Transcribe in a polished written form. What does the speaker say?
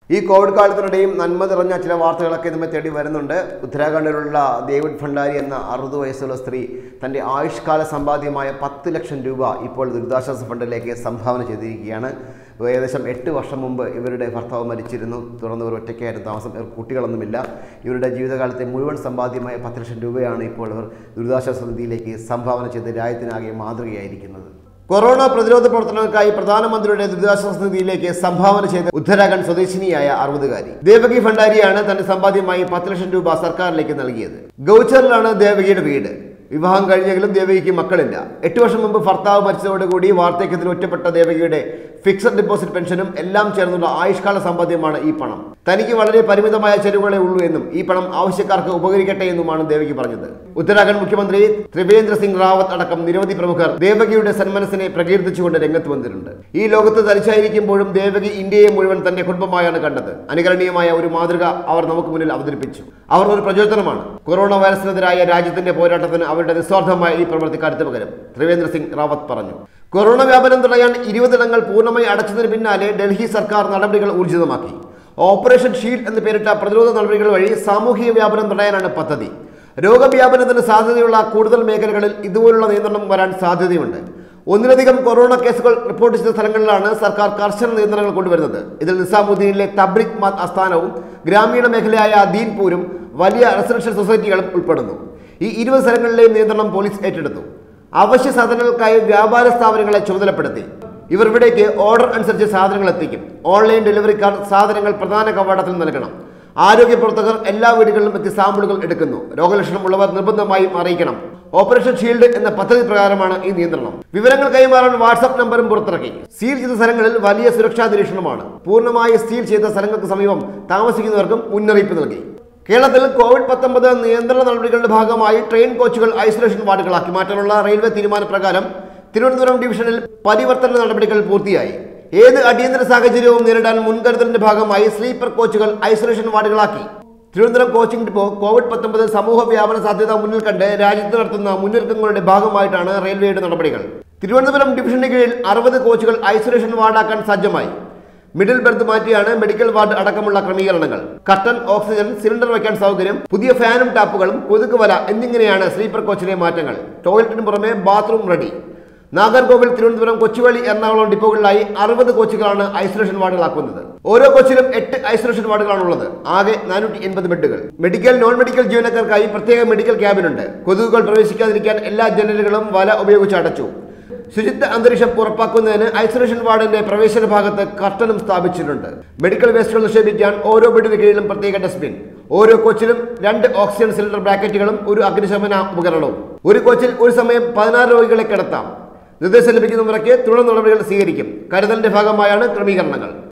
ഈ കോവിഡ് കാലത്തിനിടയും നന്മ നിറഞ്ഞ ചില വാർത്തകളൊക്കെ നമ്മെ തേടി വരുന്നുണ്ട്. ഉത്തരാഖണ്ഡിലുള്ള ഡേവിഡ് ഭണ്ഡാരി എന്ന 60 വയസ്സുള്ള സ്ത്രീ തൻ്റെ ആയുഷ്കാല സമ്പാദ്യമായ 10 ലക്ഷം രൂപ ഇപ്പോൾ ദുരിതാശ്വാസ ഫണ്ടിലേക്ക് സംഭാവന ചെയ്തിരിക്കുകയാണ്. ഏകദേശം 8 വർഷം മുമ്പ് ഇവരുടെ ഭർത്താവ് മരിച്ചിരുന്നു. തുടർന്ന് ഇവർ ഒറ്റയ്ക്കായിരുന്നു താമസം. കുട്ടികളൊന്നുമില്ല. ഇവരുടെ ജീവിതകാലത്തെ മുഴുവൻ സമ്പാദ്യമായ 10 ലക്ഷം രൂപയാണ് ഇപ്പോൾ ഇവർ ദുരിതാശ്വാസ നിധിയിലേക്ക് സംഭാവന ചെയ്ത് രാജ്യത്തിനാകെ മാതൃകയായിരിക്കുന്നത്. കൊറോണ പ്രതിരോധ പ്രവർത്തനങ്ങൾക്കായി പ്രധാനമന്ത്രിയുടെ ദുരിതാശ്വാസ നിധിയിലേക്ക് സംഭാവന ചെയ്ത ഉത്തരാഖണ്ഡ് സ്വദേശിനിയായ 60-കാരി ദേവകി ഭണ്ഡാരിയാണ് തന്റെ സമ്പാദ്യമായി 10 ലക്ഷം രൂപ സർക്കാരിലേക്ക് നൽകിയത്. ഗൗച്ചറിലാണ് ദേവകിയുടെ വീട്. വിവാഹം കഴിഞ്ഞെങ്കിലും ദേവകിക്ക് മക്കളില്ല. 8 വർഷം മുമ്പ് ഭർത്താവ് മരിച്ചതോടുകൂടി വാർദ്ധക്യത്തിൽ ഒറ്റപ്പെട്ട ദേവകിയുടെ ഫിക്സഡ് ഡെപ്പോസിറ്റ് പെൻഷനും എല്ലാം ചേർന്നുള്ള ആയുഷ്കാല സമ്പാദ്യമാണ് ഈ പണം. തനിക്ക് വളരെ പരിമിതമായ ചെലവുകളെ ഉള്ളൂ എന്നും ഈ പണം ആവശ്യക്കാർക്ക് ഉപകരിക്കട്ടെ എന്നുമാണ് ദേവകി പറഞ്ഞത്. ഉത്തരാഖണ്ഡ് മുഖ്യമന്ത്രി ത്രിവേന്ദ്ര സിംഗ് റാവത്ത് അടക്കം നിരവധി പ്രമുഖർ ദേവകിയുടെ സന്മനസ്സിനെ പ്രകീർത്തിച്ചുകൊണ്ട് രംഗത്ത് വന്നിട്ടുണ്ട്. ഈ ലോകത്ത് തനിച്ചായിരിക്കുമ്പോഴും ദേവകി ഇന്ത്യയെ മുഴുവൻ തന്റെ കുടുംബമായാണ് കണ്ടത്. അനുകരണീയമായ ഒരു മാതൃക അവർ നമുക്ക് മുന്നിൽ അവതരിപ്പിച്ചു. അവർ ഒരു പ്രചോദനമാണ്. കൊറോണ വൈറസിനെതിരായ രാജ്യത്തിന്റെ പോരാട്ടത്തിന് അവരുടെ നിസ്വാർത്ഥമായ ഈ പ്രവൃത്തി കരുത്ത് പകരും, ത്രിവേന്ദ്ര സിംഗ് റാവത്ത് പറഞ്ഞു. കൊറോണ വ്യാപനം തടയാൻ 20 ഇടങ്ങൾ പൂർണ്ണമായി അടച്ചതിന് പിന്നാലെ ഡൽഹി സർക്കാർ നടപടികൾ ഊർജിതമാക്കി. ഓപ്പറേഷൻ ഷീൽഡ് എന്ന് പേരിട്ട പ്രതിരോധ നടപടികൾ വഴി സാമൂഹിക വ്യാപനം തടയാനാണ് പദ്ധതി. രോഗവ്യാപനത്തിന് സാധ്യതയുള്ള കൂടുതൽ മേഖലകളിൽ ഇതുപോലുള്ള നിയന്ത്രണം വരാൻ സാധ്യതയുണ്ട്. ഒന്നിലധികം കൊറോണ കേസുകൾ റിപ്പോർട്ട് ചെയ്ത സ്ഥലങ്ങളിലാണ് സർക്കാർ കർശന നിയന്ത്രണങ്ങൾ കൊണ്ടുവരുന്നത്. ഇതിൽ നിസാമുദ്ദീനിലെ തബ്രിക് മത് ആസ്ഥാനവും ഗ്രാമീണ മേഖലയായ ദീൻപൂരും വലിയ റെസിഡൻഷ്യൽ സൊസൈറ്റികളും ഉൾപ്പെടുന്നു. ഈ 20 സ്ഥലങ്ങളിലെയും നിയന്ത്രണം പോലീസ് ഏറ്റെടുത്തു. അവശ്യ സാധനങ്ങൾക്കായി വ്യാപാര സ്ഥാപനങ്ങളെ ചുമതലപ്പെടുത്തി. ഇവർ ഇവിടേക്ക് ഓർഡർ അനുസരിച്ച് സാധനങ്ങൾ എത്തിക്കും. ഓൺലൈൻ ഡെലിവറിക്കാർ സാധനങ്ങൾ പ്രധാന കവാടത്തിൽ നൽകണം. ആരോഗ്യ പ്രവർത്തകർ എല്ലാ വീടുകളിലും എത്തി സാമ്പിളുകൾ എടുക്കുന്നു. രോഗലക്ഷണമുള്ളവർ നിർബന്ധമായും അറിയിക്കണം. ഓപ്പറേഷൻ ഷീൽഡ് എന്ന പദ്ധതി പ്രകാരമാണ് ഈ നിയന്ത്രണം. വിവരങ്ങൾ കൈമാറാൻ വാട്സ്ആപ്പ് നമ്പറും പുറത്തിറക്കി. സീൽ ചെയ്ത സ്ഥലങ്ങളിൽ വലിയ സുരക്ഷാ നിരീക്ഷണമാണ്. പൂർണ്ണമായി സീൽ ചെയ്ത സ്ഥലങ്ങൾക്ക് സമീപം താമസിക്കുന്നവർക്കും മുന്നറിയിപ്പ് നൽകി. കേരളത്തിൽ കോവിഡ്-19 നിയന്ത്രണ നടപടികളുടെ ഭാഗമായി ട്രെയിൻ കോച്ചുകൾ ഐസൊലേഷൻ വാർഡുകളാക്കി മാറ്റാനുള്ള റെയിൽവേ തീരുമാനപ്രകാരം തിരുവനന്തപുരം ഡിവിഷനിൽ പരിവർത്തന നടപടികൾ പൂർത്തിയായി. ഏത് അടിയന്തര സാഹചര്യവും നേരിടാൻ മുൻകരുതലിന്റെ ഭാഗമായി സ്ലീപ്പർ കോച്ചുകൾ ഐസൊലേഷൻ വാർഡുകളാക്കി. തിരുവനന്തപുരം കോച്ചിംഗ് ഡിപ്പോ കോവിഡ്-19 സമൂഹ വ്യാപന സാധ്യത മുന്നിൽ കണ്ട് രാജ്യത്ത് നടത്തുന്ന മുന്നൊരുക്കങ്ങളുടെ ഭാഗമായിട്ടാണ് റെയിൽവേയുടെ നടപടികൾ. തിരുവനന്തപുരം ഡിവിഷന് കീഴിൽ 60 കോച്ചുകൾ ഐസൊലേഷൻ വാർഡാക്കാൻ സജ്ജമായി. മിഡിൽ ബെർത്ത് മാറ്റിയാണ് മെഡിക്കൽ വാർഡ് അടക്കമുള്ള ക്രമീകരണങ്ങൾ. കർട്ടൻ, ഓക്സിജൻ സിലിണ്ടർ വയ്ക്കാൻ സൗകര്യം, പുതിയ ഫാനും ടാപ്പുകളും, കൊതുക് വല എന്നിങ്ങനെയാണ് സ്ലീപ്പർ കോച്ചിലെ മാറ്റങ്ങൾ. ടോയ്ലറ്റിന് പുറമെ ബാത്റൂം റെഡി. നാഗർകോവിൽ, തിരുവനന്തപുരം, കൊച്ചുവേളി, എറണാകുളം ഡിപ്പോകളിലായി 60 കോച്ചുകളാണ് ഐസൊലേഷൻ വാർഡുകളാക്കുന്നത്. ഓരോ കോച്ചിലും 8 ഐസൊലേഷൻ വാർഡുകളാണുള്ളത്. ആകെ 480 ബെഡുകൾ. മെഡിക്കൽ, നോൺ മെഡിക്കൽ ജീവനക്കാർക്കായി പ്രത്യേക മെഡിക്കൽ ക്യാബിനുണ്ട്. കൊതുകുകൾ പ്രവേശിക്കാതിരിക്കാൻ എല്ലാ ജനലുകളും വല ഉപയോഗിച്ച് അടച്ചു. ശുചിത്വ അന്തരീക്ഷം ഉറപ്പാക്കുന്നതിന് ഐസൊലേഷൻ വാർഡിന്റെ പ്രവേശന ഭാഗത്ത് കർട്ടനും സ്ഥാപിച്ചിട്ടുണ്ട്. മെഡിക്കൽ വേസ്റ്റുകൾ നിക്ഷേപിക്കാൻ ഓരോ ബെഡിന് കീഴിലും പ്രത്യേക ഡസ്റ്റ്ബിൻ. ഓരോ കോച്ചിലും 2 ഓക്സിജൻ സിലിണ്ടർ ബ്രാക്കറ്റുകളും ഒരു അഗ്നിശമന ഉപകരണവും. ഒരു കോച്ചിൽ ഒരു സമയം 14 രോഗികളെ കിടത്താം. നിർദ്ദേശം ലഭിക്കുന്ന മുറയ്ക്ക് തുടർ നടപടികൾ സ്വീകരിക്കും. കരുതലിന്റെ ഭാഗമായാണ് ക്രമീകരണങ്ങൾ.